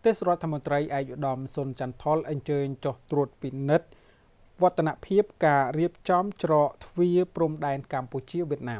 ទេសរដ្ឋមន្ត្រីឯកឧត្តមសុនចន្ទថុលអញ្ជើញចុះត្រួតពិនិត្យវឌ្ឍនភាពការរៀបចំច្រកទ្វារព្រំដែនកម្ពុជាវៀតណាម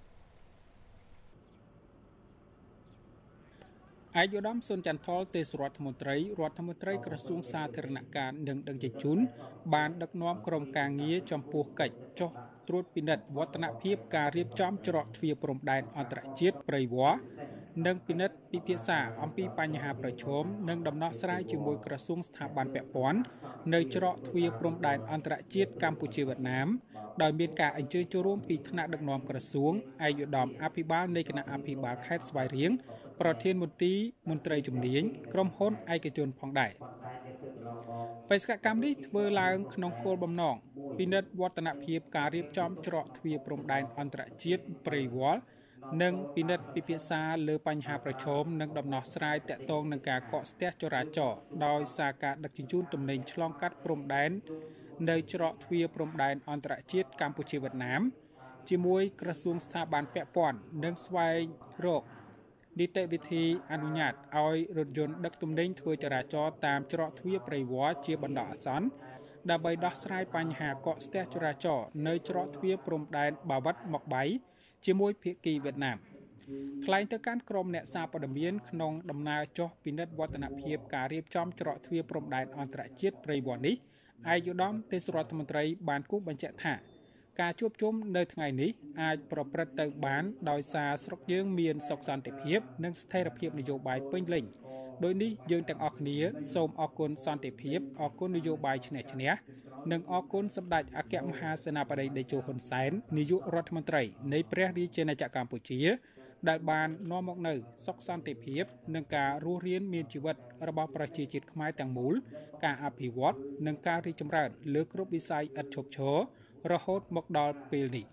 ឯកឧត្តមសុនចន្ទថុលទេសរដ្ឋមន្ត្រីក្រសួងសាធារណការនិងដឹកជញ្ជូនបានដឹកនាំក្រុមការងារចំពោះកិច្ចចុះត្រួតពិនិត្យវឌ្ឍនភាពការរៀបចំច្រកទ្វារព្រំដែនអន្តរជាតិព្រៃវល្លិនិងពិនិត្យពិភាក្សាអំពីបញ្ហាប្រឈមនិងដំណោះស្រាយជាមួយក្រសួងស្ថាប័នពាក់ព័ន្ធនៅច្រកទ្វារព្រំដែនអន្តរជាតិកម្ពុជាវៀតណាមដោយមានការអញ្ជើញចូលរួមពីថ្នាក់ដឹកនាំក្រសួងឯកឧត្តមអភិបាលនៃគណៈអភិបាលខេត្តស្វាយរៀងប្រធានមន្ត្រីជំនាញក្រុមហ៊ុនឯកជនផងដែរបេសកកម្មនេះធ្វើឡើងក្នុងគោលបំណងពិនិត្យវឌ្ឍនភាពការរៀបចំច្រកទ្វារព្រំដែនអន្តរជាតិព្រៃវល្លិនិងពិនិត្យពិភាក្សាលើបញ្ហាប្រឈមនិងដំណោះស្រាយទាក់ទងនឹងការកកស្ទះចរាចរណ៍ដោយសារការដឹកជញ្ជូនទំនិញឆ្លងកាត់ព្រំដែននៅច្រកទ្វារព្រំដែនអន្តរជាតិកម្ពុជាវៀតណាមជាមួយក្រសួងស្ថាប័នពាក់ព័ន្ធនិងស្វែងរកនីតិវិធីអនុញ្ញាតឲ្យរថយន្តដឹកទំនិញធ្វើចរាចរណ៍តាមច្រកទ្វារព្រៃវល្លិជាបណ្ដោះអាសន្នដើម្បីដោះស្រាយបញ្ហាកកស្ទះចរាចរណ៍នៅច្រកទ្វារព្រំដែនបាវិតមកបៃជាមួយភាគីវៀតណាមថ្លែងទៅកាន់ក្រុមអ្នកសារព័ត៌មានក្នុងដំណើរចុះពិនិត្យវឌ្ឍនភាពការរៀបចំច្រកទ្វារព្រំដែនអន្តរជាតិព្រៃវល្លិនេះឯកឧត្តមទេសរដ្ឋមន្ត្រីបានគូសបញ្ជាក់ថាការជួបជុំនៅថ្ងៃនេះអាចប្រព្រឹត្តទៅបានដោយសារស្រុកយើងមានសុខសន្តិភាពនិងស្ថិរភាពនយោបាយពេញលេញដោយនេះយើងទាំងអស់គ្នាសូមអរគុណសន្តិភាពអរគុណនយោបាយឈ្នះឈ្នះនិងអរគុណសម្ដេចអគ្គមហាសេនាបតីតេជោហ៊ុនសែននាយករដ្ឋមន្ត្រីនៃព្រះរាជាណាចក្រកម្ពុជាដែលបាននាំមកនូវសុខសន្តិភាពនិងការរស់រានមានជីវិតរបស់ប្រជាជាតិខ្មែរទាំងមូលការអភិវឌ្ឍនិងការរីកចម្រើនលើគ្រប់វិស័យឥតឈប់ឈររហូតមកដល់ពេលនេះ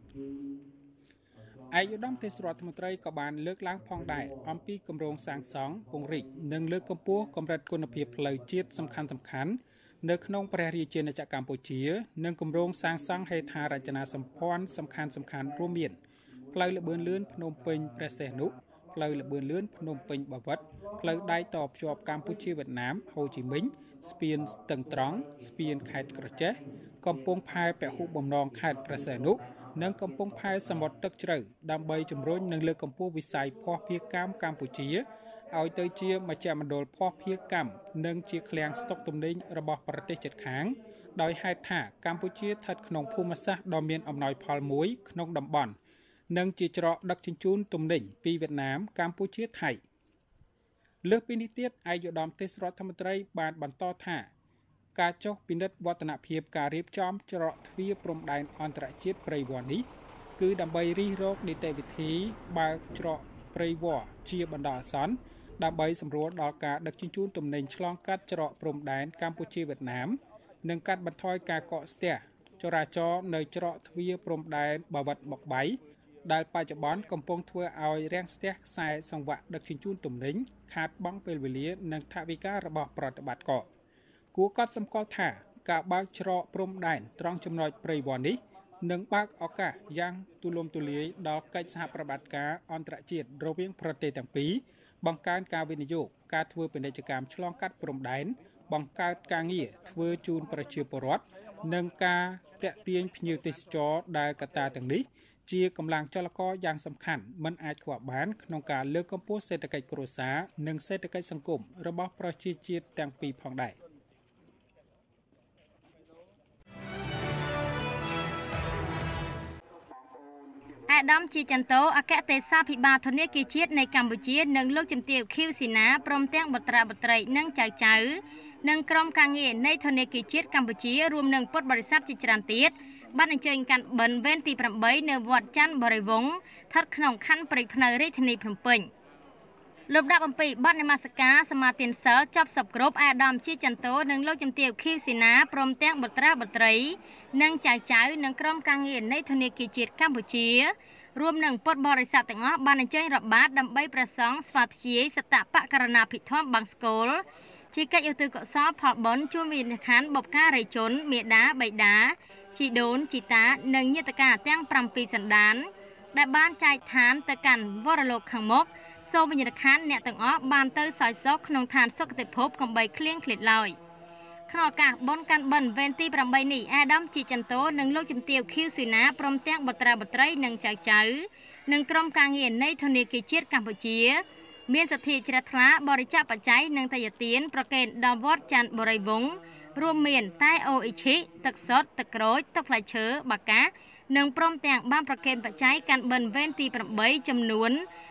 ឯកឧត្តមទេសរដ្ឋមន្ត្រីក៏បានលើកឡើងផងដែរអំពីគម្រោងសាងសង់ពង្រីកនិងលើកកម្ពស់កម្រិតគុណភាពផ្លូវជាតិសំខាន់ៗនៅក្នុងព្រះរាជាណាចក្រកម្ពុជានិងគម្រោងសាងសង់ហេដ្ឋារចនាសម្ព័ន្ធសំខាន់រួមមានផ្លូវល្បឿនលឿនភ្នំពេញព្រះសីហនុផ្លូវល្បឿនលឿនភ្នំពេញបាវិតផ្លូវដែកតភ្ជាប់កម្ពុជាវៀតណាមហូជីមិញស្ពានស្ទឹងត្រង់ស្ពានខេត្តក្រចេះកំពង់ផែពហុបំណងខេត្តព្រះសីហនុនិងកំពង់ផែសមុទ្រទឹកជ្រៅដើម្បីជំរុញនិងលើកកម្ពស់វិស័យភស្តុភារកម្មកម្ពុជាឲ្យទៅជាមជ្ឈមណ្ឌលភស្តុភារកម្មនិងជាឃ្លាំងស្តុកទំនិញរបស់ប្រទេសជិតខាងដោយហេតុថាកម្ពុជាស្ថិតក្នុងភូមិសាស្ត្រដ៏មានអំណោយផលមួយក្នុងតំបន់និងជាច្រកដឹកជញ្ជូនទំនិញពីវៀតណាមកម្ពុជាថៃលើសពីនេះទៀតឯកឧត្តមទេសរដ្ឋមន្ត្រីបានបន្តថាការចុះពិនិត្យវឌ្ឍនភាពការរៀបចំច្រកទ្វារព្រំដែនអន្តរជាតិព្រៃវល្លិនេះគឺដើម្បីរិះរកនីតិវិធីបើកច្រកព្រៃវល្លិជាបណ្ដោះអាសន្នដើម្បីសម្រួលដល់ការដឹកជញ្ជូនទំនិញឆ្លងកាត់ច្រកព្រំដែនកម្ពុជាវៀតណាមនិងកាត់បន្ថយការកកស្ទះចរាចរណ៍នៅច្រកទ្វារព្រំដែនបាវិតមកបៃដែលបច្ចុប្បន្នកំពុងធ្វើឲ្យរាំងស្ទះខ្សែសង្វាក់ដឹកជញ្ជូនទំនិញខាតបង់ពេលវេលានិងថវិការបស់ប្រតិបត្តិការគួរកត់សម្គាល់ថាការបើកច្រកព្រំដែនត្រង់ចំណុចព្រៃវល្លិនេះនឹងបើកឱកាសយ៉ាងទូលំទូលាយដល់កិច្ចសហប្រតិបត្តិការអន្តរជាតិរវាងប្រទេសទាំងពីរបង្កើនការវិនិយោគការធ្វើពាណិជ្ជកម្មឆ្លងកាត់ព្រំដែនបង្កើតការងារធ្វើជូនប្រជាពលរដ្ឋនិងការទាក់ទាញភ្ញៀវទេសចរដែលកត្តាទាំងនេះជាកម្លាំងចលករយ៉ាងសំខាន់មិនអាចខ្វះបានក្នុងការលើកកម្ពស់សេដ្ឋកិច្ចគ្រួសារនិងសេដ្ឋកិច្ចសង្គមរបស់ប្រជាជាតិទាំងពីរផងដែរអាដាមជាចន្ទោអគ្គទេសាភិបាលធនាគារជាតិនៃកម្ពុជានិងលោកជំទាវខៀវស៊ីណាព្រមទាំងបុត្រាបុត្រីនិងចៅនិងក្រុមការងារនៃធនាគារជាតិកម្ពុជារួមនឹងពុទ្ធបរិស័ទជាច្រើនទៀតបានអញ្ជើញកាន់បិណ្ឌវេនទី8នៅវត្តច័ន្ទបរិវង្សស្ថិតក្នុងខណ្ឌព្រៃភ្នៅរាជធានីភ្នំពេញលំដាប់អំពីបទនមស្ការសមាទានសិលចប់សពគ្រប់អាដាមជាចន្ទោនិងលោកជំទាវខៀវស៊ីណាព្រមទាំងបុត្រាបុត្រីនិងចៅនិងក្រុមការងារនៃធនាគារជាតិកម្ពុជារួមនឹងពុទ្ធបរិស័ទទាំងអស់បានអញ្ជើញរាប់បាតដើម្បីប្រសង់ស្វាធ្យាយសតបករណាភិធម្មបាំងស្គលជាកិច្ចឧទ្ទិសកុសលផលបុណ្យជូនវិញ្ញាណក្ខន្ធបុព្វការីជនមេដាបៃតាជីដូនជីតានិងញាតិកាទាំង7សន្តានដែលបានចែកឋានទៅកាន់វរលោកខាងមុខសូមវិញ្ញាណក្ខន្ធអ្នកទាំងអស់បានទៅសោយសុខក្នុងឋានសុគតិភពកំបីឃ្លៀងឃ្លាតឡើយក្នុងឱកាសបុណ្យកាន់បិណ្ឌវេនទី8នេះអាដាមជីចន្ទោនិងលោកជំទាវខៀវស៊ូណាព្រមទាំងបុត្រាបុត្រីនិងចៅចៅនិងក្រុមការងារនៃធនាគារជាតិកម្ពុជាមានសទ្ធាជ្រះថ្លាបរិច្ចាគបច្ច័យនិងតយទានប្រកេនដល់វត្តច័ន្ទបរិវង្សរួមមានតែអូអ៊ីឈីទឹកសុទ្ធទឹកក្រូចទឹកផ្លែឈើបាកានិងព្រមទាំងបានប្រកេនបច្ច័យកាន់បិណ្ឌវេនទី8ចំនួន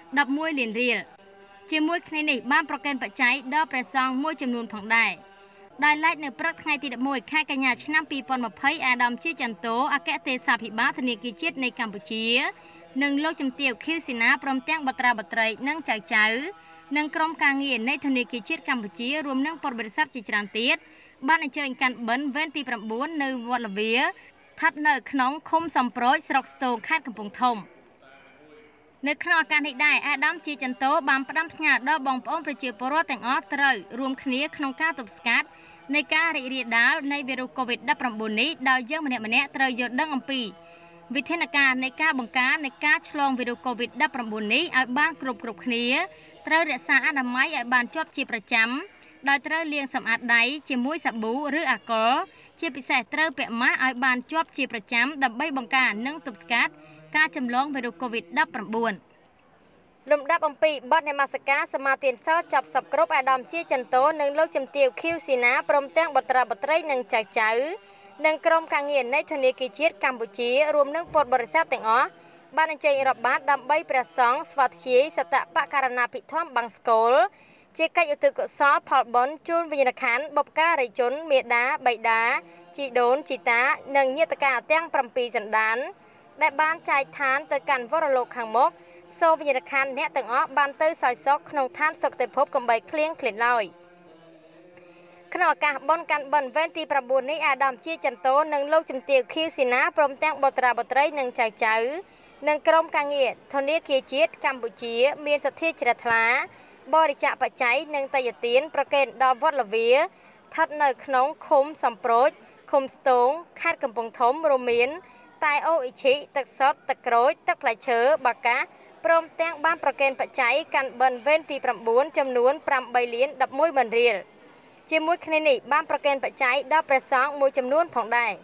11លានរៀលជាមួយគ្នានេះបានប្រកេនបច្ច័យដល់ព្រះសង្ឃមួយចំនួនផងដែរដោយឡែកនៅព្រឹកថ្ងៃទី11ខែកញ្ញាឆ្នាំ2020អាដាមជាចន្ទោអគ្គទេសាភិបាលធនាគារជាតិនៃកម្ពុជានិងលោកជំទាវខៀវស៊ីណាព្រមទាំងបុត្រាបុត្រីនិងចៅចៅនិងក្រុមការងារនៃធនាគារជាតិកម្ពុជារួមនឹងពុទ្ធបរិស័ទជាច្រើនទៀតបានអញ្ជើញកាន់បិណ្ឌវេនទី9នៅវត្តលាវាស្ថិតនៅក្នុងឃុំសំប្រូចស្រុកស្ទោងខេត្តកំពង់ធំនៅក្នុងឱកាសនេះដែរអាដាមជាចន្ទោបានផ្ដាំផ្ញើដល់បងប្អូនប្រជាពលរដ្ឋទាំងអស់ត្រូវរួមគ្នាក្នុងការទប់ស្កាត់នៃការរីករាលដាលនៃវីរុស COVID-19 នេះដោយយើងម្នាក់ៗត្រូវយល់ដឹងអំពីវិធានការនៃការបង្ការនៃការឆ្លងវីរុស COVID-19 នេះឲ្យបានគ្រប់គ្នាត្រូវរក្សាអនាម័យឲ្យបានជាប់ជាប្រចាំដោយត្រូវលាងសម្អាតដៃជាមួយសាប៊ូឬអាល់កុលជាពិសេសត្រូវពាក់ម៉ាស់ឲ្យបានជាប់ជាប្រចាំដើម្បីបង្ការនិងទប់ស្កាត់ការចម្លងវីរុស COVID-19 លំដាប់អំពីបទនមស្ការសមាទានសិលចាប់សពគ្រប់អាដាមជាចន្ទោនិងលោកជំទាវខៀវស៊ីណាព្រមទាំងបុត្រាបុត្រីនិងចៅចៅនិងក្រុមការងារនៃធនាគារជាតិកម្ពុជារួមនឹងពុទ្ធបរិស័ទទាំងអស់បានអញ្ជើញរាប់បាតដើម្បីព្រះសង្ឃស្វាធ្យាយសតបករណាភិធម្មបាំងស្កូលជាកិច្ចឧទ្ទិសកុសលផលបុណ្យជូនវិញ្ញាណក្ខន្ធបុព្វការីជនមេដាបៃតាជីដូនជីតានិងញាតិកាទាំង7សន្តានដែលបានចែកឋានទៅកាន់វរលោកខាងមុខសូមវិញ្ញាណក្ខន្ធអ្នកទាំងអស់បានទៅសោយសុខក្នុងឋានសុគតិភពកំបីឃ្លៀងឃ្លាតឡើយក្នុងឱកាសបុណ្យកាន់បិណ្ឌវេនទី9នេះអាដាមជាចន្ទោនិងលោកជំទាវខៀវស៊ីណាព្រមទាំងបុត្រាបុត្រីនិងចៅចៅនិងក្រុមការងារធនាគារជាតិកម្ពុជាមានសទ្ធាជ្រះថ្លាបរិច្ចាគបច្ច័យនិងតយទានប្រកេនដល់វត្តលាវាស្ថិតនៅក្នុងឃុំសំប្រូចឃុំស្ទោងខេត្តកំពង់ធំរួមមានតែអូអ៊ីឈីទឹកសុទ្ធទឹកក្រូចទឹកផ្លែឈើបាកាព្រមទាំងបានប្រកេនបច្ច័យកាន់បិណ្ឌវេនទី9ចំនួន8លាន11ម៉ឺនរៀលជាមួយគ្នានេះបានប្រកេនបច្ច័យដល់ព្រះសង្ឃមួយចំនួនផងដែរ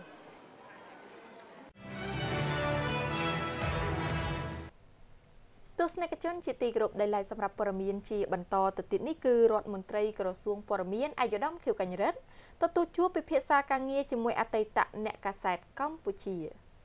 ទស្សនិកជនជាទីគោរពដែលឡាយសម្រាប់ព័ត៌មានជាបន្តទៅទៀតនេះគឺរដ្ឋមន្ត្រីក្រសួងព័ត៌មានអាយុដំខៀវកញ្ញរិទ្ធទទួលជួបពិភាក្សាការងារជាមួយអតីតអ្នកកាសែតកម្ពុជា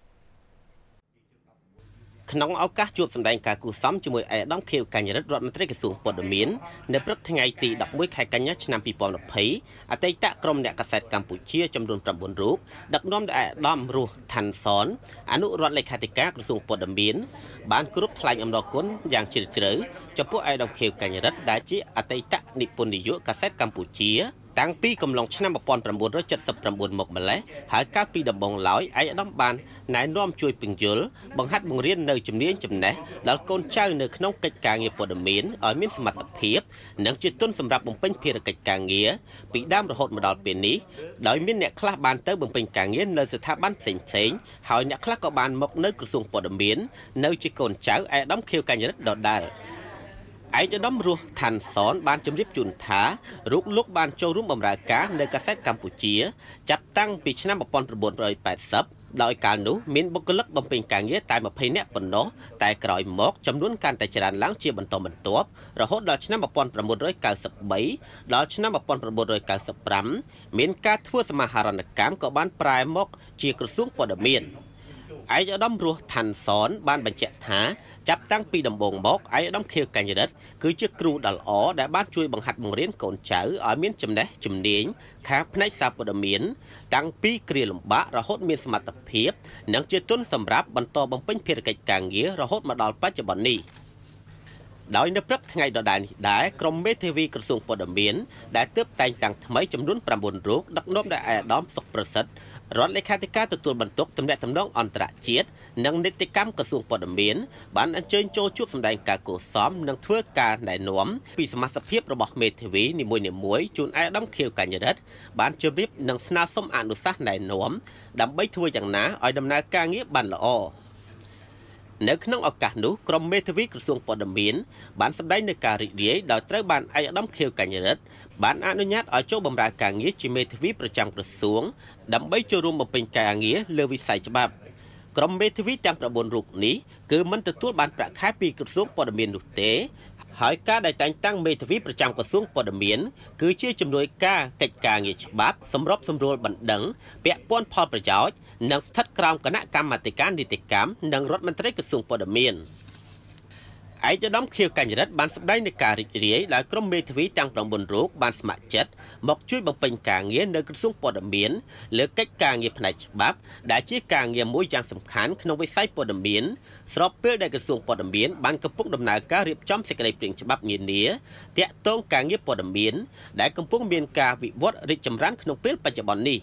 ក្នុងឱកាសជួបសម្ដែងការគូសំជាមួយអាដាមខៀវកញ្ញរិទ្ធរដ្ឋមន្ត្រីក្រសួងព័ត៌មាននៅព្រឹកថ្ងៃទី11ខែកញ្ញាឆ្នាំ2020អតីតក្រុមអ្នកកាសែតកម្ពុជាចំនួន9រូបដឹកនាំដោយអាដាមរស់ឋានសនអនុរដ្ឋលេខាធិការក្រសួងព័ត៌មានបានគោរពថ្លែងអំណរគុណយ៉ាងជ្រាលជ្រៅចំពោះអាដាមខៀវកញ្ញរិទ្ធដែលជាអតីតនិពន្ធនាយកកាសែតកម្ពុជាតាំងពីកំឡុងឆ្នាំ1979មកម្លេះហើយកាលពីដំបូងឡើយអាយដាមបានណែនាំជួយពន្យល់បង្ហាត់បង្រៀននៅជំនាញចំណេះដល់កូនចៅនៅក្នុងកិច្ចការងារព័ត៌មានឲ្យមានសមត្ថភាពនិងជាទុនសម្រាប់បំពេញភារកិច្ចការងារពីដើមរហូតមកដល់ពេលនេះដោយមានអ្នកខ្លះបានទៅបំពេញការងារនៅស្ថាប័នផ្សេងៗហើយអ្នកខ្លះក៏បានមកនៅក្រសួងព័ត៌មាននៅជាកូនចៅអាយដាមខៀវកញ្ញរិទ្ធដដែលឯកឧត្តមរស់ឋានសនបានជម្រាបជូនថារូបលោកបានចូលរួមបម្រើការនៅកាសែតកម្ពុជាចាប់តាំងពីឆ្នាំ1980ដោយកាលនោះមានបុគ្គលិកបំពេញការងារតែ20នាក់ប៉ុណ្ណោះតែក្រោយមកចំនួនកាន់តែច្រើនឡើងជាបន្តបន្ទាប់រហូតដល់ឆ្នាំ1993ដល់ឆ្នាំ1995មានការធ្វើសមាហរណកម្មក៏បានប្រែមកជាក្រសួងព័ត៌មានឯកឧត្តមរស់ឋានសនបានបញ្ជាក់ថាចាប់តាំងពីដំបូងមកឯកឧត្តមខៀវកញ្ញរិទ្ធគឺជាគ្រូដ៏ល្អដែលបានជួយបង្ហាត់បង្រៀនកូនចៅឲ្យមានចំណេះជំនាញខាងផ្នែកសារព័ត៌មានតាំងពីគ្រាលំបាករហូតមានសមត្ថភាពនិងជាទុនសម្រាប់បន្តបំពេញភារកិច្ចការងាររហូតមកដល់បច្ចុប្បន្ននេះដោយនៅព្រឹកថ្ងៃដដែលនេះដែរក្រុមមេធាវីក្រសួងព័ត៌មានដែលទើបតែងតាំងថ្មីចំនួន9រូបដឹកនាំដោយអាដាមសុខប្រសិទ្ធរដ្ឋលេខាធិការទទួលបន្ទុកទំនាក់ទំនងអន្តរជាតិនិងនីតិកម្មក្រសួងព័ត៌មានបានអញ្ជើញចូលជួបសម្ដែងការគូសំនិងធ្វើការណែនាំពីសមាជិកភាពរបស់មេធាវីនីមួយៗជូនអាដាមខៀវកញ្ញរិទ្ធបានជម្រាបនិងស្នើសុំអនុសាសន៍ណែនាំដើម្បីធ្វើយ៉ាងណាឲ្យដំណើរការងារបានល្អនៅក្នុងឱកាសនោះក្រុមមេធាវីក្រសួងព័ត៌មានបានសម្ដែងនូវការរីករាយដោយត្រូវបានឯកឧត្តមខៀវកញ្ញរិទ្ធបានអនុញ្ញាតឲ្យចូលបម្រើការងារជាមេធាវីប្រចាំក្រសួងដើម្បីចូលរួមបំពេញការងារលើវិស័យច្បាប់ក្រុមមេធាវីទាំង9រូបនេះគឺមិនទទួលបានប្រាក់ខែពីក្រសួងព័ត៌មាននោះទេហើយការដែលតែងតាំងមេធាវីប្រចាំក្រសួងព័ត៌មានគឺជាជំនួយការកិច្ចការងារច្បាប់សម្របសម្រួលបណ្ដឹងពាក់ព័ន្ធផលប្រយោជន៍និងស្ថិតក្រោមគណៈកម្មាធិការនីតិកម្មនិងរដ្ឋមន្ត្រីក្រសួងព័ត៌មានឯកឧត្តមខៀវកញ្ញរិទ្ធបានសម្ដែងនូវការរីករាយដោយក្រុមមេធាវីទាំង9រូបបានស្ម័គ្រចិត្តមកជួយបំពេញការងារនៅក្រសួងព័ត៌មានលើកិច្ចការងារផ្នែកច្បាប់ដែលជាការងារមួយយ៉ាងសំខាន់ក្នុងវិស័យព័ត៌មានស្របពេលដែលក្រសួងព័ត៌មានបានកំពុងដំណើរការរៀបចំសេចក្តីព្រាងច្បាប់នានាទាក់ទងការងារព័ត៌មានដែលកំពុងមានការវិវត្តរីកចម្រើនក្នុងពេលបច្ចុប្បន្ននេះ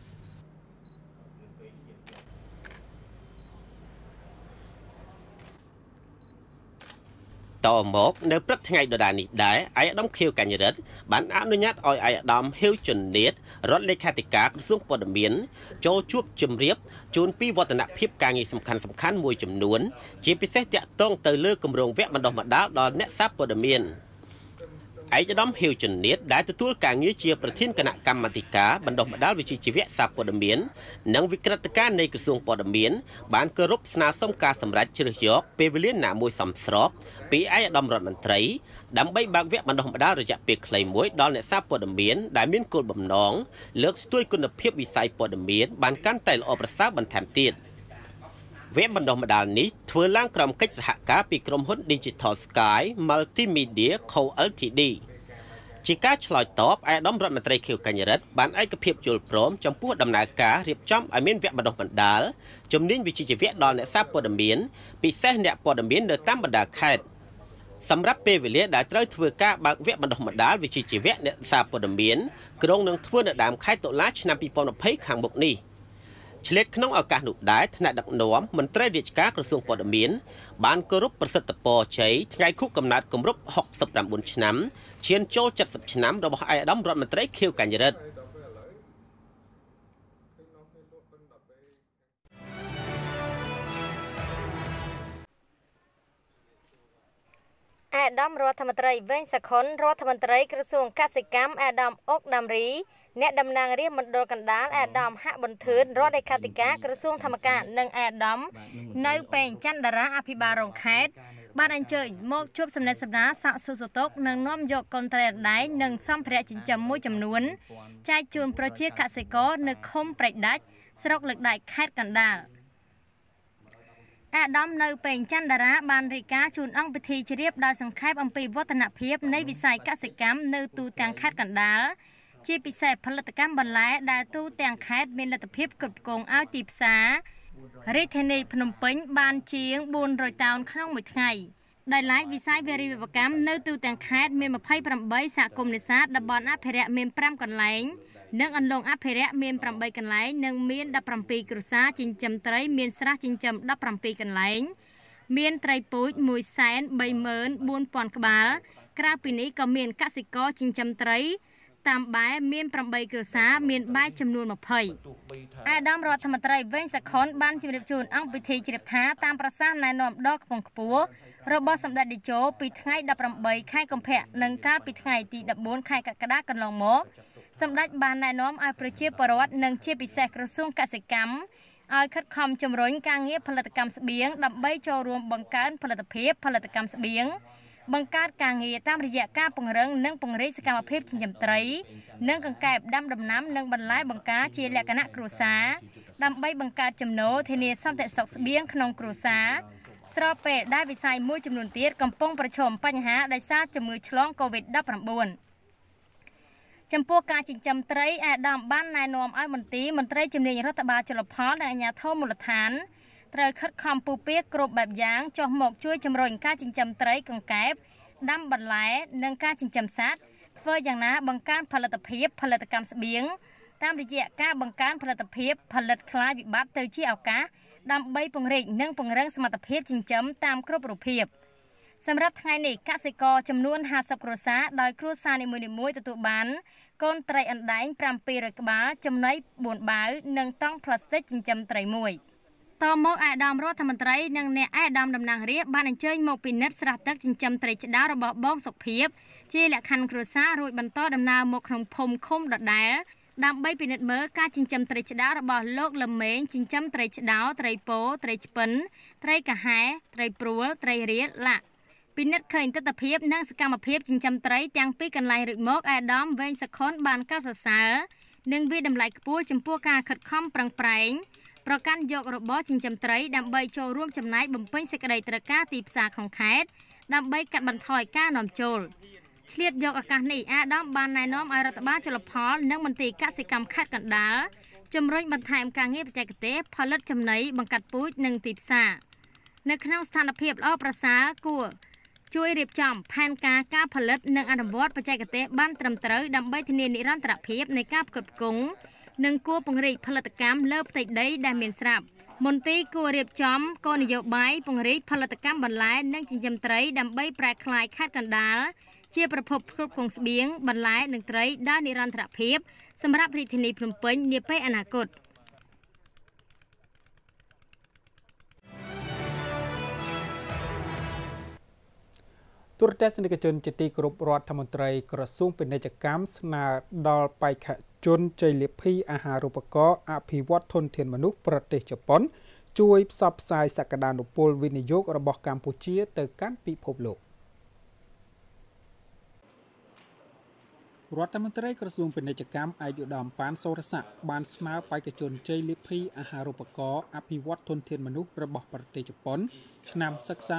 តមកនៅព្រឹកថ្ងៃដដែលនេះដែរឯកឧត្តមខៀវកញ្ញរិទ្ធបានអនុញ្ញាតឲ្យឯកឧត្តមហ៊ីវជុននីតរដ្ឋលេខាធិការក្រសួងព័ត៌មានចូលជួបជម្រាបជូនពីវឌ្ឍនភាពការងារសំខាន់ៗមួយចំនួនជាពិសេសតាក់ទងទៅលើគម្រោងវគ្គបណ្ដុះបណ្ដាលដល់អ្នកសារព័ត៌មានឯកឧត្តមហ៊ីវជុននីតដែលទទួលការងារជាប្រធានគណៈកម្មាធិការបណ្ដុះបណ្ដាលវិជ្ជាជីវៈសារព័ត៌មាននិងវិក្រិតការនៃក្រសួងព័ត៌មានបានគោរពស្នើសុំការសម្រេចជ្រើសយកពេលវេលាណាមួយសមស្របពីឯកឧត្តមរដ្ឋមន្ត្រីដើម្បីបើកវគ្គបណ្ដុះបណ្ដាលរយៈពេលខ្លីមួយដល់អ្នកសារព័ត៌មានដែលមានគោលបំណងលើកស្ទួយគុណភាពវិស័យព័ត៌មានបានកាន់តែល្អប្រសើរបន្ថែមទៀតវគ្គបណ្ដុះបណ្ដាលនេះធ្វើឡើងក្រោមកិច្ចសហការពីក្រុមហ៊ុន Digital Sky Multimedia Co Ltd ជាការឆ្លើយតបឯកឧត្តមរដ្ឋមន្ត្រីខៀវកញ្ញរិទ្ធបានឯកភាពយល់ព្រមចំពោះដំណើរការរៀបចំឲ្យមានវគ្គបណ្ដុះបណ្ដាលជំនាញវិជ្ជាជីវៈដល់អ្នកសារព័ត៌មានពិសេសអ្នកព័ត៌មាននៅតាមបណ្ដាខេត្តសម្រាប់ពេលវេលាដែលត្រូវធ្វើការបើកវគ្គបណ្ដុះបណ្ដាលវិជ្ជាជីវៈអ្នកសារព័ត៌មានក្រុងនឹងធ្វើនៅដើមខែតុលាឆ្នាំ2020ខាងមុខនេះឆ្លៀតក្នុងឱកាសនោះដែរថ្នាក់ដឹកនាំមន្ត្រីរាជការក្រសួងព័ត៌មានបានគោរពប្រសិទ្ធពរជ័យថ្ងៃខួបកំណើតគម្រប់69ឆ្នាំឈានចូល70ឆ្នាំរបស់ឯកឧត្តមរដ្ឋមន្ត្រីខៀវកញ្ញរិទ្ធអាដាមរដ្ឋមន្ត្រីវែងសខុនរដ្ឋមន្ត្រីក្រសួងកសិកម្មអាដាមអុកដាមរីអ្នកតំណាងរាស្ត្រមណ្ឌលកណ្ដាលអាដាមហាក់ប៊ុនធឿនរដ្ឋលេខាធិការក្រសួងធម្មការនិងអាដាមនៅពេញច័ន្ទតារាអភិបាលរងខេត្តបានអញ្ជើញមកជួបសំណេះសម្ដាសាកសួរសុខទុក្ខនិងនាំយកកូនត្រីអណ្ដែងនិងសម្ភារៈចិញ្ចឹមមួយចំនួនចែកជូនប្រជាកសិករនៅឃុំព្រែកដាច់ស្រុកលើកដែកខេត្តកណ្ដាលអាដាមនៅពេញច័ន្ទតារាបានរាយការណ៍ជូនអង្គពិធីជ្រាបដោយសង្ខេបអំពីវឌ្ឍនភាពនៃវិស័យកសិកម្មនៅទូទាំងខេត្តកណ្ដាលជាពិសេសផលិតកម្មបន្លែដែលទូទាំងខេត្តមានលទ្ធភាពគ្រប់គ្រងឲ្យទីផ្សាររាជធានីភ្នំពេញបានជាង400តោនក្នុងមួយថ្ងៃដោយឡែកវិស័យវារីវកម្មនៅទូទាំងខេត្តមាន28សហគមន៍នេសាទតំបន់អភិរក្សមាន5កន្លែងនិងអន្លង់អភិរក្សមាន8កន្លែងនិងមាន17គ្រួសារចិញ្ចឹមត្រីមានស្រះចិញ្ចឹម17កន្លែងមានត្រីពូជ 134,000 ក្បាលក្រៅពីនេះក៏មានកសិករចិញ្ចឹមត្រីតាមបែមាន8គ្រួសារមានបែចំនួន20អាដាមរដ្ឋមន្ត្រីវែងសខុនបានជម្រាបជូនអង្គពិធីជ្រាបថាតាមប្រសាសន៍ណែនាំដ៏ខ្ពង់ខ្ពស់របស់សម្ដេចតេជោពីថ្ងៃ18ខែកុម្ភៈនិងកាលពីថ្ងៃទី14ខែកក្កដាកន្លងមកសម្ដេចបានណែនាំឲ្យប្រជាពលរដ្ឋនិងជាពិសេសក្រសួងកសិកម្មឲ្យខិតខំជំរុញការងារផលិតកម្មស្បៀងដើម្បីចូលរួមបង្កើនផលិតភាពផលិតកម្មស្បៀងបង្កើតការងារតាមរយៈការពង្រឹងនិងពង្រីកសកម្មភាពចិញ្ចឹមត្រីនិងកង្កែបដាំដំណាំនិងបន្លែបង្ការជាលក្ខណៈគ្រួសារដើម្បីបង្កើតចំណូលធានាសន្តិសុខស្បៀងក្នុងគ្រួសារស្របពេលដែលវិស័យមួយចំនួនទៀតកំពុងប្រឈមបញ្ហាដោយសារជំងឺឆ្លង COVID-19 ចំពោះការចិញ្ចឹមត្រីអាដាមបានណែនាំឲ្យមន្ត្រីជំនាញរដ្ឋបាលជលផលនិងអាជ្ញាធរមូលដ្ឋានត្រូវខិតខំពុះពារគ្រប់បែបយ៉ាងចុះមកជួយជំរុញការចិញ្ចឹមត្រីកង្កែបដាំបន្លែនិងការចិញ្ចឹមសត្វធ្វើយ៉ាងណាបង្កើនផលិតភាពផលិតកម្មស្បៀងតាមរយៈការបង្កើនផលិតភាពផលិតខ្លាយវិបត្តិទៅជាឱកាសដើម្បីពង្រីកនិងពង្រឹងសមត្ថភាពចិញ្ចឹមតាមគ្រប់រូបភាពសម្រាប់ថ្ងៃនេះកសិករចំនួន50គ្រួសារដោយគ្រួសារនីមួយៗទទួលបានកូនត្រីអណ្ដែង700ក្បាលចំណី4បាវនិងតង់ផ្លាស្ទិកចិញ្ចឹមត្រីមួយតបន្តមកអាដាមរដ្ឋមន្ត្រីនិងអ្នកអាដាមតំណាងរាស្ត្របានអញ្ជើញមកពិនិត្យស្រះទឹកចិញ្ចឹមត្រីឆ្តៅរបស់បងសុភីបជាលក្ខខណ្ឌគ្រួសាររួចបន្តដំណើរមកក្នុងភូមិឃុំដដែលដើម្បីពិនិត្យមើលការចិញ្ចឹមត្រីឆ្តៅរបស់លោកលឹមម៉េងចិញ្ចឹមត្រីឆ្តៅត្រីពោត្រីឆ្ពិនត្រីកាហែត្រីព្រួលត្រីរៀលឡាក់ពិនិត្យឃើញទស្សនវិជ្ជានិងសកម្មភាពចិញ្ចឹមត្រីទាំងពីរកន្លែងរួចមកអាដាមវែងសខុនបានកោតសរសើរនិងវាតម្លៃខ្ពស់ចំពោះការខិតខំប្រឹងប្រែងប្រកាន់យករបរចិញ្ចឹមត្រីដើម្បីចូលរួមចំណែកបំពេញសេចក្តីត្រូវការទីផ្សារក្នុងខេត្តដើម្បីកាត់បន្ថយការនាំចូលឆ្លៀតយកឱកាសនេះអាដាមបានណែនាំឲ្យរដ្ឋបាលជលផលនិងមន្ទីរកសិកម្មខេត្តកណ្ដាលជំរុញបន្ថែមការងារបច្ចេកទេសផលិតចំណីបង្កាត់ពូជនិងទីផ្សារនៅក្នុងស្ថានភាពល្អប្រសើរគួរជួយរៀបចំផែនការផលិតនិងអនុវត្តបច្ចេកទេសបានត្រឹមត្រូវដើម្បីធានានិរន្តរភាពនៃការផ្គត់ផ្គង់និងគួរពង្រីកផលិតកម្មលើផ្ទៃដីដែលមានស្រាប់មន្ទីរគួររៀបចំគោលនយោបាយពង្រីកផលិតកម្មបន្លែនិងចិញ្ចឹមត្រីដើម្បីប្រែក្លាយខេត្តកណ្ដាលជាប្រភពផ្គត់ផ្គង់ស្បៀងបន្លែនិងត្រីដល់និរន្តរភាពសម្រាប់រាជធានីភ្នំពេញនាពេលអនាគតទូរទស្សនិកជនជាទីគោរពរដ្ឋមន្ត្រីក្រសួងពាណិជ្ជកម្មស្នើដល់បេក្ខជនជ័យលាភីអាហារូបករណ៍អភិវឌ្ឍធនធានមនុស្សប្រទេសជប៉ុនជួយផ្សព្វផ្សាយសក្តានុពលវិនិយោគរបស់កម្ពុជាទៅកាន់ពិភពលោករដ្ឋមន្ត្រីក្រសួងពាណិជ្ជកម្មឯកឧត្តមប៉ានសូរស័ក្តិបានស្នើបេក្ខជនជ័យលាភីអាហារូបករណ៍អភិវឌ្ឍធនធានមនុស្សរបស់ប្រទេសជប៉ុនឆ្នាំសិក្សា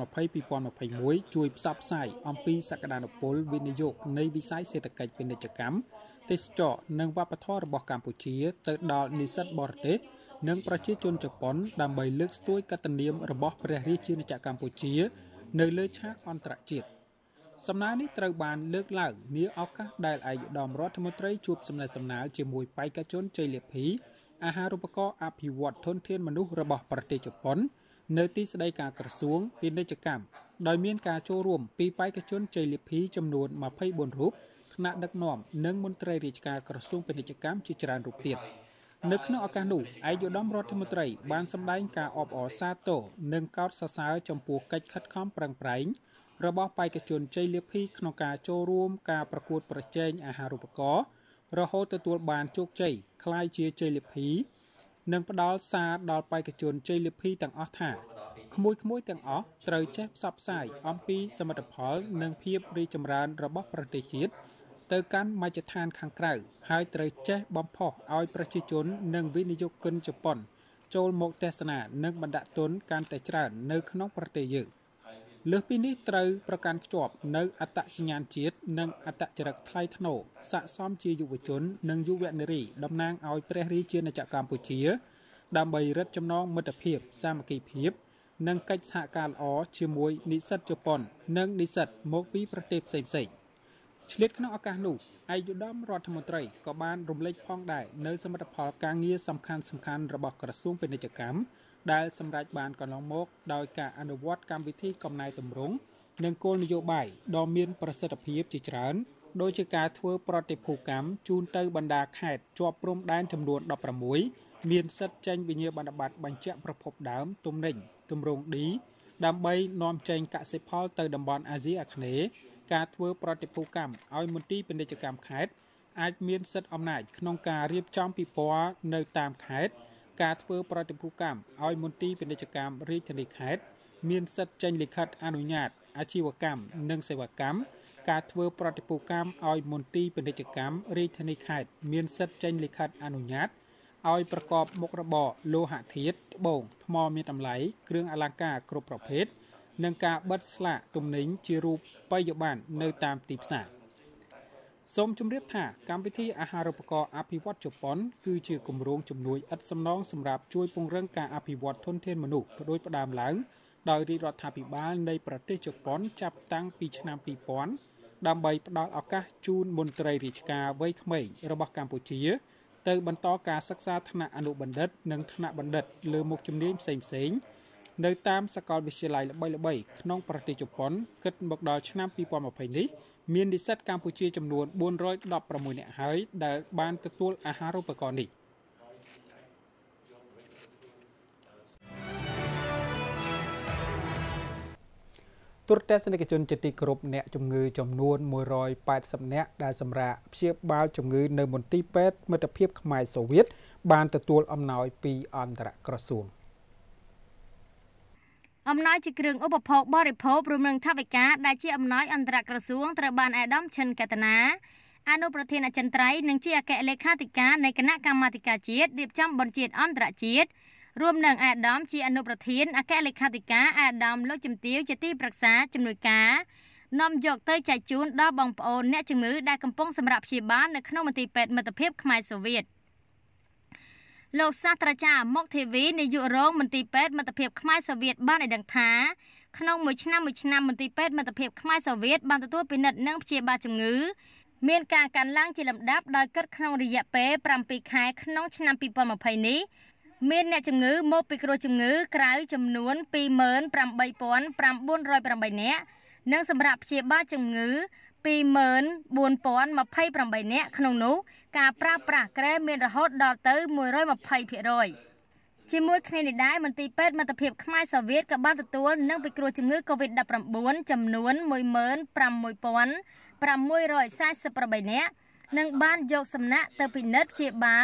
2020-2021 ជួយផ្សព្វផ្សាយអំពីសក្តានុពលវិនិយោគនៃវិស័យសេដ្ឋកិច្ចពាណិជ្ជកម្មទេសចរនិងវប្បធម៌របស់កម្ពុជាទៅដល់និស្សិតបរទេសនិងប្រជាជនជប៉ុនដើម្បីលើកស្ទួយកតនាមរបស់ព្រះរាជាណាចក្រកម្ពុជានៅលើឆាកអន្តរជាតិសំណើនេះត្រូវបានលើកឡើងនាឱកាសដែលឯកឧត្តមរដ្ឋមន្ត្រីជួបសំណេះសំណាលជាមួយបេក្ខជនជ័យលាភីអាហារូបករណ៍អភិវឌ្ឍធនធានមនុស្សរបស់ប្រទេសជប៉ុននៅទីស្តីការក្រសួងពាណិជ្ជកម្មដោយមានការចូលរួមពីបេក្ខជនជ័យលាភីចំនួន24រូបថ្នាក់ដឹកនាំនិងមន្ត្រីរាជការក្រសួងពាណិជ្ជកម្មជាច្រើនរូបទៀតនៅក្នុងឱកាសនោះឯកឧត្តមរដ្ឋមន្ត្រីបានសម្ដែងការអបអរសាទរនិងកោតសរសើរចំពោះកិច្ចខិតខំប្រឹងប្រែងរបស់បេក្ខជនជ័យលាភីក្នុងការចូលរួមការប្រកួតប្រជែងអាហារូបករណ៍រហូតទទួលបានជោគជ័យក្លាយជាជ័យលាភីនិងផ្ដល់សារដល់បេក្ខជនជ័យលាភីទាំងអស់ថាក្មួយៗទាំងអស់ត្រូវចេះផ្សព្វផ្សាយអំពីសមិទ្ធផលនិងភាពរីកចម្រើនរបស់ប្រទេសជាតិទៅកាន់មជ្ឈដ្ឋានខាងក្រៅហើយត្រូវចេះបំផុសឲ្យប្រជាជននិងវិនិយោគិនជប៉ុនចូលមកទស្សនានិងបណ្ដាក់ទុនកាន់តែច្រើននៅក្នុងប្រទេសយើងលើសពីនេះត្រូវប្រកាន់ខ្ជាប់នៅអត្តសញ្ញាណជាតិនិងអត្តចរិតថ្លៃថ្នូរស័ក្តិសមជាយុវជននិងយុវនារីតំណាងឲ្យព្រះរាជាណាចក្រកម្ពុជាដើម្បីរឹតចំណងមិត្តភាពសាមគ្គីភាពនិងកិច្ចសហការល្អជាមួយនិស្សិតជប៉ុននិងនិស្សិតមកពីប្រទេសផ្សេងៗឆ្លៀតក្នុងឱកាសនោះឯកឧត្តមរដ្ឋមន្ត្រីក៏បានរំលេចផងដែរនៅសមិទ្ធផលការងារសំខាន់ៗរបស់ក្រសួងពាណិជ្ជកម្មដែលសម្រេចបានកន្លងមកដោយការអនុវត្តកម្មវិធីកំណែទម្រង់និងគោលនយោបាយដ៏មានប្រសិទ្ធភាពជាច្រើនដូចជាការធ្វើប្រតិភូកម្មជូនទៅបណ្ដាខេត្តជាប់ព្រំដែនចំនួន16មានសិទ្ធិចេញវិញ្ញាបនបត្របញ្ជាក់ប្រភពដើមទំនិញទម្រង់ D ដើម្បីនាំចេញកសិផលទៅតំបន់អាស៊ីអាគ្នេយ៍ការធ្វើប្រតិភូកម្មឲ្យមន្ទីរពាណិជ្ជកម្មខេត្តអាចមានសិទ្ធិអំណាចក្នុងការរៀបចំពិព័រណ៍នៅតាមខេត្តការធ្វើប្រតិភូកម្មឲ្យមន្ទីរពាណិជ្ជកម្មរាជធានីខេត្តមានសិទ្ធិចេញលិខិតអនុញ្ញាតអាជីវកម្មនិងសេវាកម្មការធ្វើប្រតិភូកម្មឲ្យមន្ទីរពាណិជ្ជកម្មរាជធានីខេត្តមានសិទ្ធិចេញលិខិតអនុញ្ញាតឲ្យប្រកបមុខរបរលោហៈធាតុត្បូងថ្មមានតម្លៃគ្រឿងអលង្ការគ្រប់ប្រភេទនិងការបិទស្លាកទំនិញជារូបបរិយាបន្ននៅតាមទីផ្សារសូមជម្រាបថាកម្មវិធីអាហារូបករណ៍អភិវឌ្ឍជប៉ុនគឺជាគម្រោងជំនួយឥតសំណងសម្រាប់ជួយពង្រឹងការអភិវឌ្ឍធនធានមនុស្សដោយផ្ដើមឡើងដោយរាជរដ្ឋាភិបាលនៃប្រទេសជប៉ុនចាប់តាំងពីឆ្នាំ2000ដើម្បីផ្ដល់ឱកាសជូនមន្ត្រីរាជការវ័យក្មេងរបស់កម្ពុជាទៅបន្តការសិក្សាថ្នាក់អនុបណ្ឌិតនិងថ្នាក់បណ្ឌិតលើមុខជំនាញផ្សេងៗនៅតាមសាកលវិទ្យាល័យល្បីៗក្នុងប្រទេសជប៉ុនគិតមកដល់ឆ្នាំ2020នេះមាននិស្សិតកម្ពុជាចំនួន416នាក់ហើយដែលបានទទួលអាហារូបករណ៍នេះទូរទស្សនិកជនជាទីគោរពអ្នកជំងឺចំនួន180នាក់ដែលសម្រាប់ព្យាបាលជំងឺនៅមន្ទីរពេទ្យមិត្តភាពខ្មែរសូវៀតបានទទួលអំណោយពីអន្តរក្រសួងអំណោយជាគ្រឿងឧបភោគបរិភោគរួមនឹងថវិកាដែលជាអំណោយអន្តរក្រសួងត្រូវបានអាដាមឈិនកតនាអនុប្រធានអចិន្ត្រៃយ៍និងជាអគ្គលេខាធិការនៃគណៈកម្មាធិការជាតិរៀបចំបុណ្យជាតិអន្តរជាតិរួមនឹងអាដាមជាអនុប្រធានអគ្គលេខាធិការអាដាមលោកជំទាវជាទីប្រឹក្សាជំនួយការនាំយកទៅចែកជូនដល់បងប្អូនអ្នកជំងឺដែលកំពុងសម្រាប់ព្យាបាលនៅក្នុងមន្ទីរពេទ្យមិត្តភាពខ្មែរសូវៀតលោកសាស្ត្រាចារ្យមុកធីវីនាយករងមន្ទីរពេទ្យមិត្តភាពខ្មែរសូវៀតបានឲ្យដឹងថាក្នុងមួយឆ្នាំមន្ទីរពេទ្យមិត្តភាពខ្មែរសូវៀតបានទទួលពិនិត្យនិងព្យាបាលជំងឺមានការកើនឡើងជាលំដាប់ដោយគិតក្នុងរយៈពេល7ខែក្នុងឆ្នាំ2020នេះមានអ្នកជំងឺមកពីគ្រោះជំងឺក្រៅចំនួន 28,908 នាក់និងសម្រាប់ព្យាបាលជំងឺ 24,028 នាក់ក្នុងនោះការប្រើប្រាស់ក្រែមានរហូតដល់ទៅ 120% ជាមួយគ្នានេះដែរមន្ទីរពេទ្យមិត្តភាពខ្មែរសូវៀតក៏បានទទួលនិងពិគ្រោះជំងឺ COVID-19 ចំនួន 15,648 នាក់និងបានយកសំណាក់ទៅពិនិត្យព្យាបាល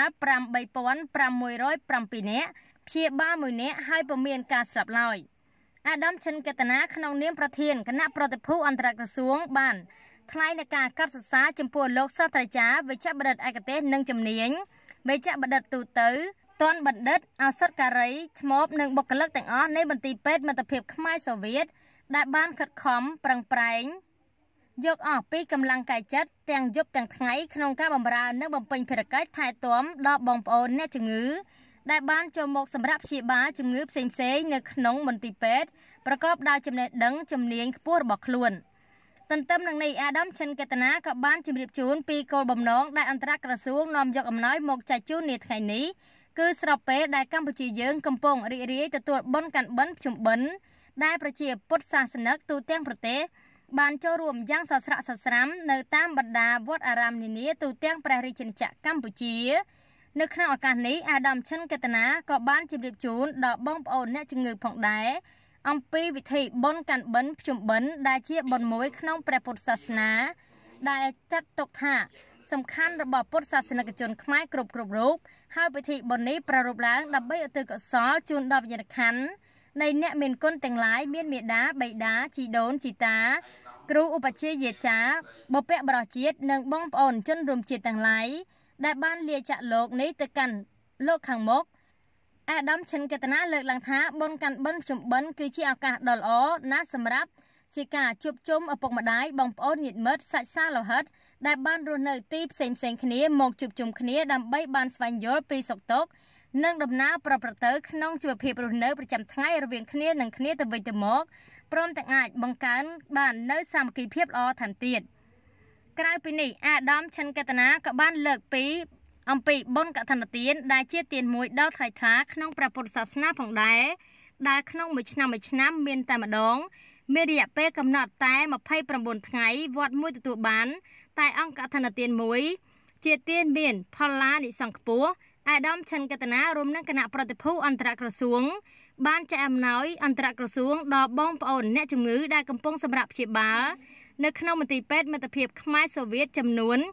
8,507 នាក់ព្យាបាល1នាក់ហើយពុំមានការស្លាប់ឡើយអាដាមឈិនកតនាក្នុងនាមប្រធានគណៈប្រតិភូអន្តរក្រសួងបានថ្លែងនៅការកាត់សរសើរចំពោះលោកសាស្ត្រាចារ្យវេជ្ជបណ្ឌិតឯកទេសនិងជំនាញវេជ្ជបណ្ឌិតទូទៅទាន់បណ្ឌិតឱសថការីឆ្មបនិងបុគ្គលិកទាំងអស់នៃមន្ទីរពេទ្យមិត្តភាពខ្មែរសូវៀតដែលបានខិតខំប្រឹងប្រែងយកអស់ពីកម្លាំងកាយចិត្តទាំងយប់ទាំងថ្ងៃក្នុងការបម្រើនិងបំពេញភារកិច្ចថែទាំដល់បងប្អូនអ្នកជំងឺដែលបានចូលមកសម្រាប់ព្យាបាលជំងឺផ្សេងៗនៅក្នុងមន្ទីរពេទ្យប្រកបដោយចំណេះដឹងជំនាញខ្ពស់របស់ខ្លួនទន្ទឹមនឹងនេះអាដាមឈិនកតនាក៏បានជម្រាបជូនពីគោលបំណងដែលអន្តរក្រសួងនាំយកអំណោយមកចែកជូននាថ្ងៃនេះគឺស្របពេលដែលកម្ពុជាយើងកំពុងរីករាយទទួលបុណ្យកាន់បិណ្ឌភ្ជុំបិណ្ឌដែលប្រជាពុទ្ធសាសនិកទូទាំងប្រទេសបានចូលរួមយ៉ាងសស្រាក់សស្រាំនៅតាមបណ្ដាវត្តអារាមនានាទូទាំងព្រះរាជាណាចក្រកម្ពុជានៅក្នុងឱកាសនេះអាដាមឈិនកតនាក៏បានជម្រាបជូនដល់បងប្អូនអ្នកជំងឺផងដែរអំពីវិធីបុណ្យកាន់បិណ្ឌភ្ជុំបិណ្ឌដែលជាបុណ្យមួយក្នុងព្រះពុទ្ធសាសនាដែលចាត់ទុកថាសំខាន់របស់ពុទ្ធសាសនិកជនខ្មែរគ្រប់រូបហើយពិធីបុណ្យនេះប្រារព្ធឡើងដើម្បីឧទ្ទិសកុសលជូនដល់វិញ្ញាណក្ខន្ធនៃអ្នកមានគុណទាំងឡាយមានមេដាបៃតាជីដូនជីតាគ្រូឧបជាយាចារ្យបុព្វបុរសជាតិនិងបងប្អូនជនរួមជាតិទាំងឡាយដែលបានលាចាកលោកនេះទៅកាន់លោកខាងមុខអាដាមឈិនកតនាលើកឡើងថាបុណ្យកាន់បិណ្ឌភ្ជុំបិណ្ឌគឺជាឱកាសដ៏ល្អណាស់សម្រាប់ជាការជួបជុំឪពុកម្ដាយបងប្អូនញាតិមិត្តសាច់សាលោហិតដែលបានរស់នៅទីផ្សេងគ្នាមកជួបជុំគ្នាដើម្បីបានស្វែងយល់ពីសុខទុក្ខនិងដំណើរប្រព្រឹត្តទៅក្នុងជីវភាពរស់នៅប្រចាំថ្ងៃរវាងគ្នានិងគ្នាទៅវិញទៅមកព្រមទាំងអាចបង្កើនបាននូវសាមគ្គីភាពល្អថែមទៀតក្រៅពីនេះអាដាមឈិនកតនាក៏បានលើកពីអំពីបុណ្យកឋិនទានដែលជាទានមួយដ៏ថ្លៃថ្លាក្នុងព្រះពុទ្ធសាសនាផងដែរដែលក្នុងមួយឆ្នាំមានតែម្ដងមានរយៈពេលកំណត់តែ29ថ្ងៃវត្តមួយទទួលបានតែអង្គកឋិនទានមួយជាទានមានផលឡានិសង្ឃខ្ពស់អាដាមឈិនកតនារួមនឹងគណៈប្រតិភូអន្តរក្រសួងបានចែកអំណោយអន្តរក្រសួងដល់បងប្អូនអ្នកជំងឺដែលកំពុងសម្រាប់ព្យាបាលនៅក្នុងមន្ទីរពេទ្យមិត្តភាពខ្មែរសូវៀតចំនួន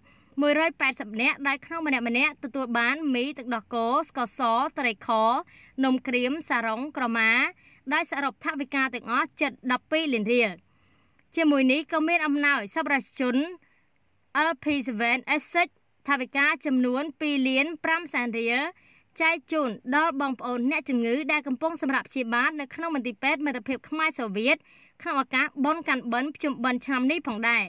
180នាក់ដែលក្នុងម្នាក់ទទួលបានមីទឹកដោះគោស្ករសត្រីខនំក្រៀមសារ៉ុងក្រមាដែលសរុបថវិកាទាំងអស់ជិត12លានរៀលជាមួយនេះក៏មានអំណោយសប្បុរសជន LP7S6 ថវិកាចំនួន2លាន5សែនរៀលចែកជូនដល់បងប្អូនអ្នកជំងឺដែលកំពុងសម្រាប់ព្យាបាលនៅក្នុងមន្ទីរពេទ្យមិត្តភាពខ្មែរសូវៀតក្នុងឱកាសបុណ្យកាន់បិណ្ឌភ្ជុំបិណ្ឌឆ្នាំនេះផងដែរ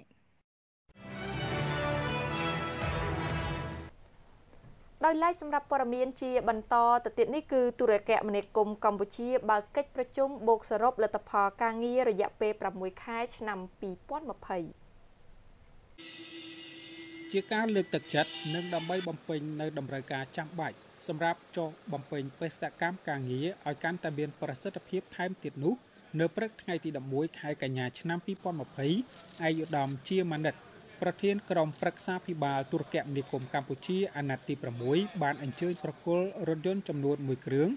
ដោយឡែកសម្រាប់ព័ត៌មានជាបន្តទៅទៀតនេះគឺទូរគមនាគមន៍កម្ពុជាបើកកិច្ចប្រជុំបូកសរុបលទ្ធផលការងាររយៈពេល6ខែឆ្នាំ2020 ជាការលើកទឹកចិត្តនិងដើម្បីបំពេញនៅតម្រូវការចាំបាច់សម្រាប់ចុះបំពេញបេសកកម្មការងារឲ្យកាន់តែមានប្រសិទ្ធភាពថែមទៀតនោះនៅព្រឹកថ្ងៃទី11ខែកញ្ញាឆ្នាំ2020ឯកឧត្តមជាម៉ានិតប្រធានក្រុមប្រឹក្សាភិបាលទូរគមនាគមន៍កម្ពុជាអាណត្តិទី6បានអញ្ជើញប្រគល់រថយន្តចំនួន1គ្រឿង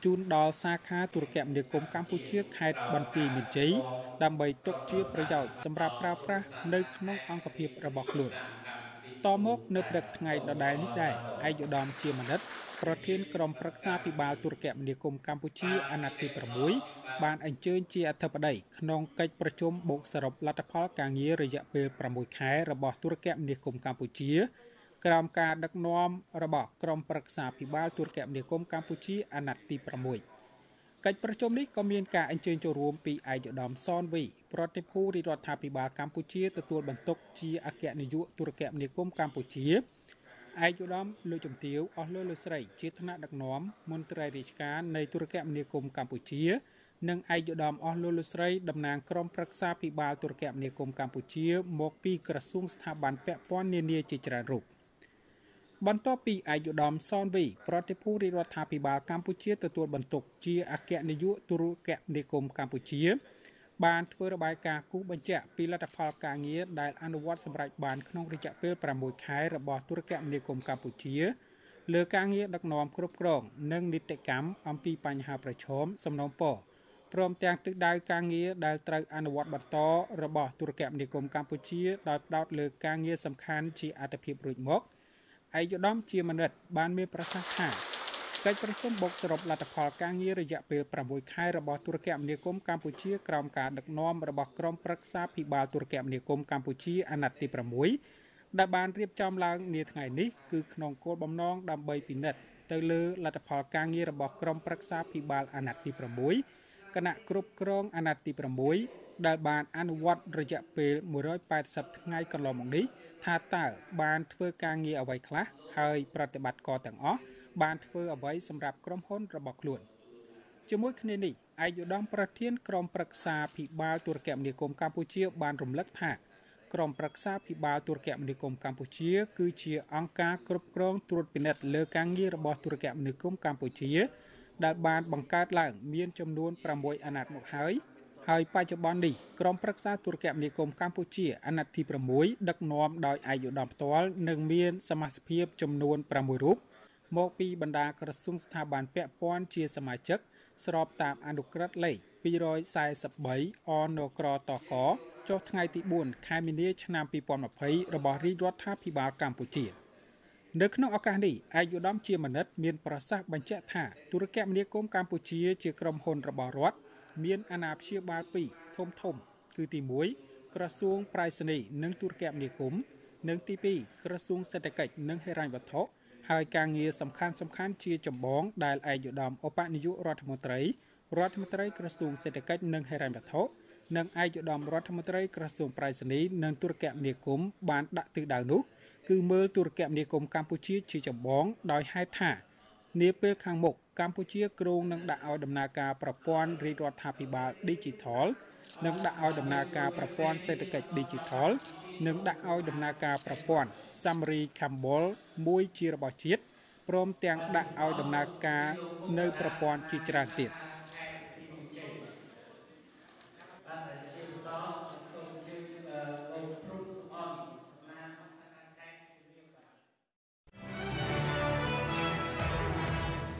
ជូនដល់សាខាទូរគមនាគមន៍កម្ពុជាខេត្តបន្ទាយមានជ័យដើម្បីទុកជាប្រយោជន៍សម្រាប់ប្រើប្រាស់នៅក្នុងអង្គភាពរបស់ខ្លួនតមកនៅព្រឹកថ្ងៃដដែលនេះដែរឯកឧត្តមជាមនិតប្រធានក្រុមប្រឹក្សាពិបាលទូរគមនាគមន៍កម្ពុជាអាណត្តិទី6បានអញ្ជើញជាអធិបតីក្នុងកិច្ចប្រជុំបូកសរុបលទ្ធផលការងាររយៈពេល6ខែរបស់ទូរគមនាគមន៍កម្ពុជាក្រោមការដឹកនាំរបស់ក្រុមប្រឹក្សាពិបាលទូរគមនាគមន៍កម្ពុជាអាណត្តិទី6កិច្ចប្រជុំនេះក៏មានការអញ្ជើញចូលរួមពីឯកឧត្តមសនវីប្រតិភូរាជរដ្ឋាភិបាលកម្ពុជាទទួលបន្ទុកជាអគ្គនាយកទូរគមនាគមន៍កម្ពុជាឯកឧត្តមលោកជំទាវអស់លោកស្រីជាថ្នាក់ដឹកនាំមន្ត្រីរាជការនៃទូរគមនាគមន៍កម្ពុជានិងឯកឧត្តមអស់លោកស្រីតំណាងក្រុមប្រឹក្សាពិបាលទូរគមនាគមន៍កម្ពុជាមកពីក្រសួងស្ថាប័នពាក់ព័ន្ធនានាជាច្រើនរូបបន្ទាប់ពីឯកឧត្តមសនវីប្រតិភូរាជរដ្ឋាភិបាលកម្ពុជាទទួលបន្ទុកជាអគ្គនាយកទូរគមនាគមន៍កម្ពុជាបានធ្វើរបាយការណ៍គូសបញ្ជាក់ពីលទ្ធផលការងារដែលអនុវត្តសម្រេចបានក្នុងរយៈពេល6ខែរបស់ទូរគមនាគមន៍កម្ពុជាលើការងារដឹកនាំគ្រប់គ្រងនិងនីតិកម្មអំពីបញ្ហាប្រឈមសំណូមពរព្រមទាំងទិសដៅការងារដែលត្រូវអនុវត្តបន្តរបស់ទូរគមនាគមន៍កម្ពុជាដោយផ្ដោតលើការងារសំខាន់ជាអាទិភាពរួចមកឯកឧត្តមជាមនិតបានមានប្រសាសន៍ថាកិច្ចប្រជុំបូកសរុបលទ្ធផលការងាររយៈពេល6ខែរបស់ទូរគមនាគមន៍កម្ពុជាក្រោមការដឹកនាំរបស់ក្រុមប្រឹក្សាពិបាលទូរគមនាគមន៍កម្ពុជាអាណត្តិទី6ដែលបានរៀបចំឡើងនាថ្ងៃនេះគឺក្នុងគោលបំណងដើម្បីពិនិត្យទៅលើលទ្ធផលការងាររបស់ក្រុមប្រឹក្សាពិបាលអាណត្តិទី6គណៈគ្រប់គ្រងអាណត្តិទី6ដែលបានអនុវត្តរយៈពេល180ថ្ងៃកន្លងមកនេះថាតើបានធ្វើការងារអ្វីខ្លះហើយប្រតិបត្តិការទាំងអស់បានធ្វើអ្វីសម្រាប់ក្រុមហ៊ុនរបស់ខ្លួនជាមួយគ្នានេះឯកឧត្តមប្រធានក្រុមប្រឹក្សាពិបាលទូរគមនាគមន៍កម្ពុជាបានរំលឹកថាក្រុមប្រឹក្សាពិបាលទូរគមនាគមន៍កម្ពុជាគឺជាអង្គការគ្រប់គ្រងត្រួតពិនិត្យលើការងាររបស់ទូរគមនាគមន៍កម្ពុជាដែលបានបង្កើតឡើងមានចំនួន6អាណត្តិមកហើយបច្ចុប្បន្ននេះក្រុមប្រឹក្សាទូរគមនាគមន៍កម្ពុជាអាណត្តិទី6ដឹកនាំដោយឯកឧត្តមផ្ទាល់និងមានសមាជិកចំនួន6រូបមកពីបណ្ដាក្រសួងស្ថាប័នពាក់ព័ន្ធជាសមាជិកស្របតាមអនុក្រឹត្យលេខ243 អនក្រតកចុះថ្ងៃទី4ខែមីនាឆ្នាំ2020របស់រាជរដ្ឋាភិបាលកម្ពុជានៅក្នុងឱកាសនេះឯកឧត្តមជាមនិតមានប្រសាសន៍បញ្ជាក់ថាទូរគមនាគមន៍កម្ពុជាជាក្រុមហ៊ុនរបស់រដ្ឋមានអាណាព្យាបាល2ធំគឺទី1ក្រសួងប្រៃសណីនិងទូរគមនាគមន៍និងទី2ក្រសួងសេដ្ឋកិច្ចនិងហិរញ្ញវត្ថុហើយការងារសំខាន់ជាចម្បងដែលឯកឧត្តមឧបនាយករដ្ឋមន្ត្រីក្រសួងសេដ្ឋកិច្ចនិងហិរញ្ញវត្ថុនិងឯកឧត្តមរដ្ឋមន្ត្រីក្រសួងប្រៃសណីនិងទូរគមនាគមន៍បានដាក់ទិសដៅនោះគឺមើលទូរគមនាគមន៍កម្ពុជាជាចម្បងដោយហេតុថានាពេលខាងមុខកម្ពុជាគ្រោងនឹងដាក់ឲ្យដំណើរការប្រព័ន្ធរាជរដ្ឋាភិបាល Digital និងដាក់ឲ្យដំណើរការប្រព័ន្ធសេដ្ឋកិច្ច Digital និងដាក់ឲ្យដំណើរការប្រព័ន្ធ Summary Cambol មួយជារបស់ជាតិព្រមទាំងដាក់ឲ្យដំណើរការនៅប្រព័ន្ធជាច្រើនទៀត